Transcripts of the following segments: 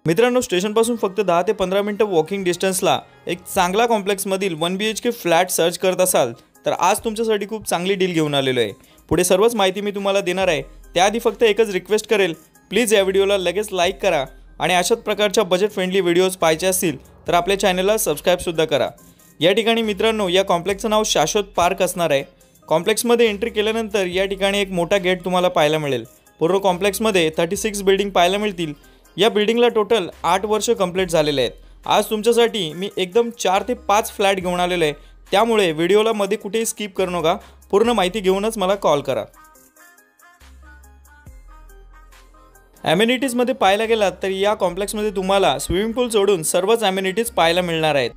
मित्रांनो, स्टेशनपासून फक्त 10 ते 15 मिनिटं वॉकिंग डिस्टन्सला एक चांगला कॉम्प्लेक्समधील 1 BHK फ्लॅट सर्च करत असाल तर आज तुमच्यासाठी खूप चांगली डील घेऊन आलेलो आहे। पुढे सर्वच माहिती मी तुम्हाला देणार आहे। त्याआधी फक्त एकच रिक्वेस्ट करेल, प्लीज या व्हिडिओला लगेच लाईक करा आणि अशाच प्रकारच्या बजेट फ्रेंडली व्हिडिओज पाहायचे असतील तर आपल्या चॅनलला सबस्क्राइब सुद्धा करा। या ठिकाणी मित्रांनो, या कॉम्प्लेक्सचं नाव शाश्वत पार्क असणार आहे। कॉम्प्लेक्समध्ये एंट्री केल्यानंतर या ठिकाणी एक मोठा गेट तुम्हाला पाहायला मिळेल। पूर्ण कॉम्प्लेक्समध्ये 36 बिल्डिंग पाहायला मिळतील। या बिल्डिंगला टोटल 8 वर्ष कंप्लीट झालेले आहेत। आज तुमच्यासाठी मी एकदम 4 ते 5 फ्लॅट घेऊन आलेलो आहे, त्यामुळे व्हिडिओला मध्ये कुठेही स्किप करू नका। पूर्ण माहिती घेऊनच मला कॉल करा। ॲमेनिटीज मध्ये पाहायला गेलात तर या कॉम्प्लेक्समध्ये तुम्हाला स्विमिंग पूल सोडून सर्वच ॲमेनिटीज पाहायला मिळणार आहेत।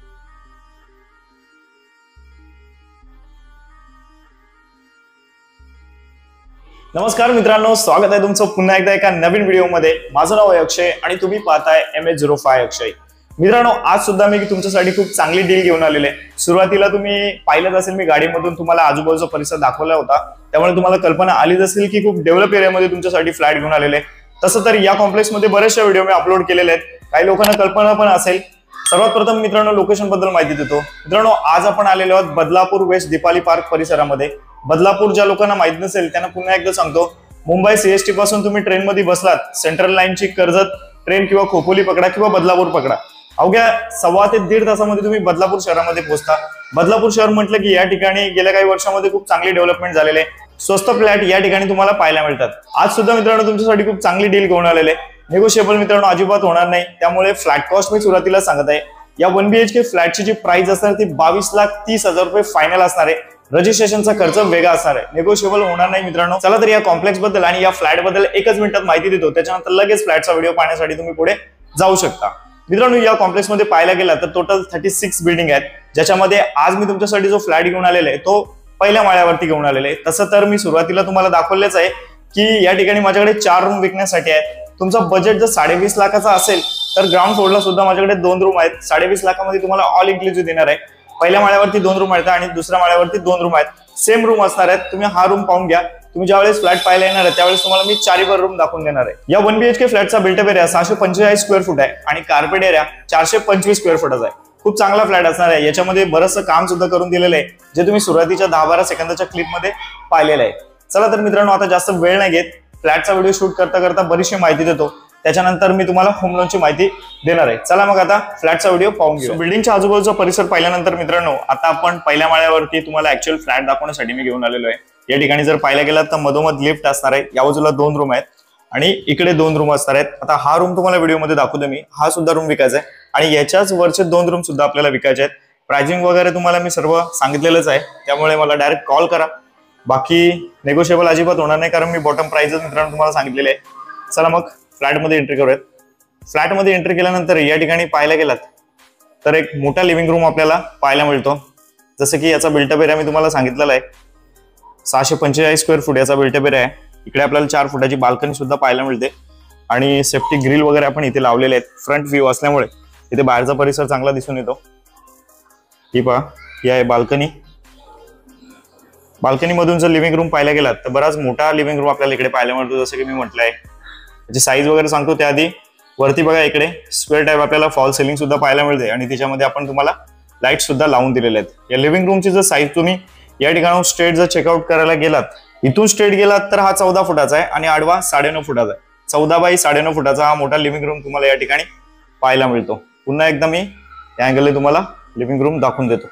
नमस्कार मित्रांनो, स्वागत आहे तुमचं पुन्हा एकदा एका नवीन व्हिडिओमध्ये। माझं नाव आहे अक्षय आणि तुम्ही पाहताय MH05 अक्षय। मित्रांनो, आज सुद्धा मी तुमच्यासाठी खूप चांगली डील घेऊन आलेले आहे। सुरुवातीला तुम्ही पाहिलंच असेल, मी गाडीमधून तुम्हाला आजूबाजूचा परिसर दाखवला होता, त्यामुळे तुम्हाला कल्पना आलीच असेल की खूप डेव्हलप एरियामध्ये तुमच्यासाठी फ्लॅट घेऊन आलेले आहे। तसं तर या कॉम्प्लेक्समध्ये बरेचसे व्हिडिओ मी अपलोड केलेले आहेत, काही लोकांना कल्पना पण असेल। सर्वात प्रथम मित्रांनो, लोकेशन बद्दल माहिती देतो। मित्रांनो, आज आपण आलेलो आहोत बदलापूर वेस्ट दीपाली पार्क परिसरामध्ये। बदलापूर ज्या लोकांना माहित नसेल त्यांना पुन्हा एकदा सांगतो, मुंबई CST पासून तुम्ही ट्रेन मध्ये बसलात, सेंट्रल लाईनची कर्जत ट्रेन किंवा खोपोली पकडा किंवा बदलापूर पकडा, अवघ्या 1.25 ते 1.5 तासामध्ये तुम्ही बदलापूर शहरामध्ये पोहोचता। बदलापूर शहर म्हटलं की या ठिकाणी गेल्या काही वर्षांमध्ये खूप चांगली डेव्हलपमेंट झालेले आहे। स्वस्त फ्लॅट या ठिकाणी तुम्हाला पाहायला मिळतात। आज सुद्धा मित्रांनो तुमच्यासाठी खूप चांगली डील घेऊन आलेले आहे। नेगोशिएबल मित्रांनो अजिबात होणार नाही, त्यामुळे फ्लॅट कॉस्ट मी सुरुवातीला सांगत आहे। या 1 BHK फ्लॅटची जी प्राइस असणार ती 22,30,000 रुपये फायनल असणार आहे। रजिस्ट्रेशनचा खर्च वेगळा असणार आहे, नेगोशिएबल होणार नाही मित्रांनो। चला तर या कॉम्प्लेक्स बद्दल आणि या फ्लॅट बद्दल एकच मिनिटात माहिती देतो, त्याच्यानंतर लगेच फ्लॅटचा व्हिडिओ पाहण्यासाठी तुम्ही पुढे जाऊ शकता। मित्रांनो, या कॉम्प्लेक्स मध्ये पाहायला गेला तर टोटल 36 बिल्डिंग आहेत, ज्याच्यामध्ये आज मी तुमच्यासाठी जो फ्लॅट घेऊन आलेला आहे तो पहिल्या माळ्यावरती घेऊन आलेला आहे। तसं तर मी सुरुवातीला तुम्हाला दाखवलेच आहे की या ठिकाणी माझ्याकडे 4 रूम विकण्यासाठी आहेत। तुमचा बजेट जर 20.5 लाखाचा असेल तर ग्राउंड फ्लोअरला सुद्धा माझ्याकडे 2 रूम आहेत। 20.5 लाखामध्ये तुम्हाला ऑल इन्क्लुसिव्ह देणार आहे। पहिल्या माळ्यावरती 2 रूम आहेत आणि दुसऱ्या माळ्यावरती 2 रूम आहेत, सेम रूम असणार आहेत। तुम्ही हा रूम पाहून घ्या। तुम्ही ज्यावेळेस फ्लॅट पाहायला येणार आहे त्यावेळेस तुम्हाला मी 4 रूम दाखवून देणार आहे। या 1 BHK फ्लॅटचा बिल्टअप एरिया 645 स्क्वेअर फूट आहे आणि कार्पेट एरिया 425 स्क्वेअर फुटाचा आहे। खूप चांगला फ्लॅट असणार आहे। याच्यामध्ये बरंचसं काम सुद्धा करून दिलेलं आहे, जे तुम्ही सुरुवातीच्या 10-12 सेकंदाच्या क्लिपमध्ये पाहिलेलं आहे। चला तर मित्रांनो, आता जास्त वेळ नाही घेत, फ्लॅटचा व्हिडिओ शूट करता करता बरीचशी माहिती देतो, त्याच्यानंतर मी तुम्हाला होम लोनची माहिती देणार आहे। चला मग आता फ्लॅटचा व्हिडिओ पाहून घेऊ। बिल्डिंगच्या आजूबाजूचा परिसर पाहिल्यानंतर मित्रांनो, आता आपण पहिल्या माळ्यावरती तुम्हाला ऍक्च्युअल फ्लॅट दाखवण्यासाठी मी घेऊन आलेलो आहे। या ठिकाणी जर पाहायला गेलात तर मधोमध लिफ्ट असणार आहे, या बाजूला 2 रूम आहेत आणि इकडे 2 रूम असणार आहेत। आता हा रूम तुम्हाला व्हिडिओमध्ये दाखवतो मी, हा सुद्धा रूम विकायचा आहे आणि याच्याच वरचे 2 रूम सुद्धा आपल्याला विकायचे आहेत। प्राइसिंग वगैरे तुम्हाला मी सर्व सांगितलेलंच आहे, त्यामुळे मला डायरेक्ट कॉल करा। बाकी नेगोशिएबल अजिबात होणार नाही, कारण मी बॉटम प्राइसच मित्रांनो तुम्हाला सांगितलेले आहे। चला मग फ्लॅटमध्ये एंट्री करूयात। फ्लॅटमध्ये एंट्री केल्यानंतर या ठिकाणी पाहायला गेलात तर एक मोठा लिव्हिंग रूम आपल्याला पाहायला मिळतो। जसं की याचा बिल्टअप एरिया मी तुम्हाला सांगितलेला आहे, 645 स्क्वेअर फूट याचा बिल्टअप एरिया आहे। इकडे आपल्याला 4 फुटाची बाल्कनी सुद्धा पाहायला मिळते आणि सेफ्टी ग्रिल वगैरे आपण इथे लावलेले आहेत। फ्रंट व्ह्यू असल्यामुळे इथे बाहेरचा परिसर चांगला दिसून येतो। ही पहा, ही आहे बाल्कनी। बाल्कनी मधून जर लिव्हिंग रूम पाहायला गेलात तर बराच मोठा लिव्हिंग रूम आपल्याला इकडे पाहायला मिळतो। जसं की मी म्हटलंय, त्याची साईज वगैरे सांगतो त्याआधी वरती बघा, इकडे स्क्वेअर टाईप आपल्याला फॉल सिलिंग सुद्धा पाहायला मिळते आणि त्याच्यामध्ये आपण तुम्हाला लाईट सुद्धा लावून दिलेले आहेत। या लिव्हिंग रूमची जर साईज तुम्ही या ठिकाणून स्ट्रेट जर चेकआउट करायला गेलात, इथून स्ट्रेट गेलात तर हा 14 फुटाचा आहे आणि आडवा 9.5 फुटाचा आहे। 14 बाय 9.5 फुटाचा हा मोठा लिव्हिंग रूम तुम्हाला या ठिकाणी पाहायला मिळतो। पुन्हा एकदा मी या अँगलने तुम्हाला लिव्हिंग रूम दाखवून देतो।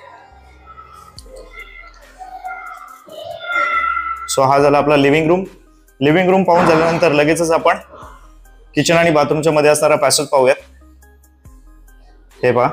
सो हा झाला आपला लिव्हिंग रूम। लिव्हिंग रूम पाहून झाल्यानंतर लगेचच आपण किचन आणि बाथरूमच्या मध्ये असणारा पॅसेज पाहूयात। हे पहा,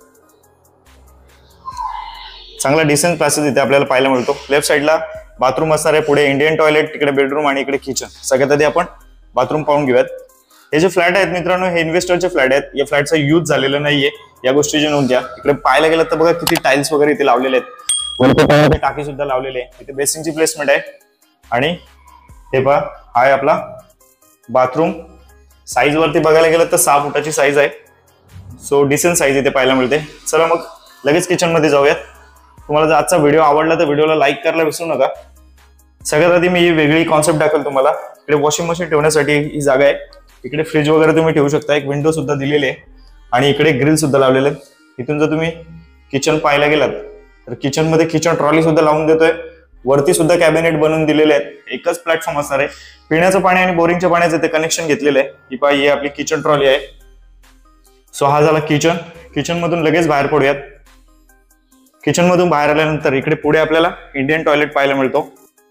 चांगला डिसेंट पॅसेज इथे आपल्याला पाहायला मिळतो। लेफ्ट साइडला बाथरूम असणार आहे, पुढे इंडियन टॉयलेट, तिकडे बेडरूम आणि इकडे किचन। सगळ्यात आधी आपण बाथरूम पाहून घेऊयात। हे जे फ्लॅट आहेत मित्रांनो, हे इन्व्हेस्टरचे फ्लॅट आहेत। या फ्लॅटचा यूज झालेला नाहीये, या गोष्टीची नोंद घ्या। इकडे पाहायला गेलं तर बघा किती टाइल्स वगैरे इथे लावलेले आहेत, वरती टाकी सुद्धा लावलेली आहे। इथे बेसिनची प्लेसमेंट आहे आणि हे पहा, हा आहे आपला बाथरूम। साईज वरती बघायला गेलं तर 6 फुटाची साईज आहे, सो डिसेंट साईज इथे पाहायला मिळते। चला मग लगेच किचन मध्ये जाऊयात। तुम्हाला जर आजचा व्हिडिओ आवडला तर व्हिडिओला लाईक करायला विसरू नका। सगळ्यात आधी मी ही वेगळी कॉन्सेप्ट दाखवेल तुम्हाला। इकडे वॉशिंग मशीन ठेवण्यासाठी ही जागा आहे, इकडे फ्रीज वगैरे तुम्ही ठेवू शकता, एक विंडो सुद्धा दिलेली आहे आणि इकडे ग्रिल सुद्धा लावलेले आहेत। इथून जर तुम्ही किचन पाहायला गेलात तर किचन मध्ये किचन ट्रॉली सुद्धा लावून देतोय, वरती सुद्धा कॅबिनेट बनवून दिलेले आहेत, एकच प्लॅटफॉर्म असणार आहे। पिण्याचं पाणी आणि बोरिंगच्या पाण्याचं ते कनेक्शन घेतलेलं आहे। ही पाहिजे आपली किचन ट्रॉली आहे। सो हा झाला किचन। किचन मधून लगेच बाहेर पडूयात। किचन मधून बाहेर आल्यानंतर इकडे पुढे आपल्याला इंडियन टॉयलेट पाहायला मिळतो।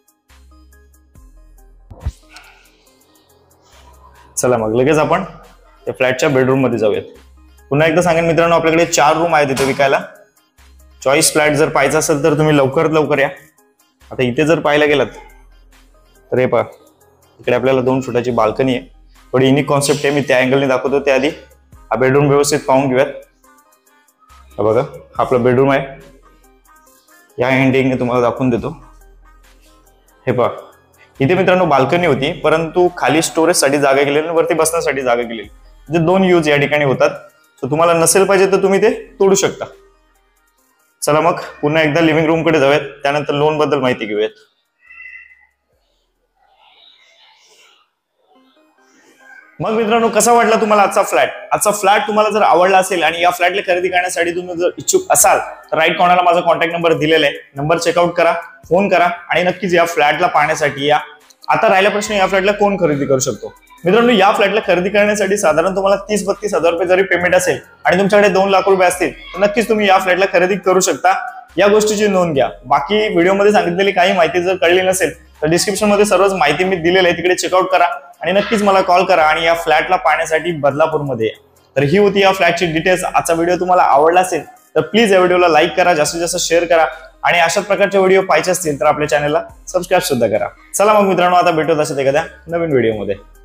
चला मग लगेच आपण त्या फ्लॅटच्या बेडरूम मध्ये जाऊयात। पुन्हा एकदा सांगेन मित्रांनो, आपल्याकडे 4 रूम आहेत इथे विकायला। चॉईस फ्लॅट जर पाहायचा असेल तर तुम्ही लवकरात लवकर या। आता इथे जर पाहायला गेलात तर हे पहा, इकडे आपल्याला 2 फुटाची बाल्कनी आहे। थोडी युनिक कॉन्सेप्ट आहे, मी त्या अँगलने दाखवतो। त्याआधी हा बेडरूम व्यवस्थित पाहून घेऊयात। हा बघा, हा आपला बेडरूम आहे। या एंडिंगने तुम्हाला दाखवून देतो। हे पहा, इथे मित्रांनो बाल्कनी होती, परंतु खाली स्टोरेजसाठी जागा केलेली आणि वरती बसण्यासाठी जागा केलेली, म्हणजे 2 यूज या ठिकाणी होतात। तर तुम्हाला नसेल पाहिजे तर तुम्ही ते तोडू शकता। चला मग पुन्हा एकदा लिव्हिंग रूम कडे जाऊयात, त्यानंतर लोन बद्दल माहिती घेऊयात। मग मित्रांनो, कसा वाटला तुम्हाला आजचा फ्लॅट? आजचा फ्लॅट तुम्हाला जर आवडला असेल आणि या फ्लॅटला खरेदी करण्यासाठी तुम्ही जर इच्छुक असाल तर राईट कॉर्नरला माझा कॉन्टॅक्ट नंबर दिलेला आहे। नंबर चेकआउट करा, फोन करा आणि नक्कीच या फ्लॅटला पाहण्यासाठी या। आता राहिला प्रश्न, या फ्लॅटला कोण खरेदी करू शकतो? मित्रांनो, या फ्लॅटला खरेदी करण्यासाठी साधारण तुम्हाला 30-32 हजार रुपये जरी पेमेंट असेल आणि तुमच्याकडे 2 लाख रुपये असतील तर नक्कीच तुम्ही या फ्लॅटला खरेदी करू शकता। या गोष्टीची नोंद घ्या। बाकी व्हिडिओमध्ये सांगितलेली काही माहिती जर कळली नसेल तर डिस्क्रिप्शन मध्ये सर्वच माहिती मी दिलेली आहे, तिकडे चेकआउट करा आणि नक्कीच मला कॉल करा आणि या फ्लॅटला पाहण्यासाठी बदलापूरमध्ये या। तर ही होती या फ्लॅटची डिटेल्स। आजचा व्हिडिओ तुम्हाला आवडला असेल तर प्लीज या व्हिडिओला लाईक करा, जास्तीत जास्त शेअर करा आणि अशाच प्रकारचे व्हिडिओ पाहायचे असतील तर आपल्या चॅनलला सबस्क्राईब सुद्धा करा। चला मग मित्रांनो, आता भेटूत अशाच एखाद्या नवीन व्हिडिओमध्ये।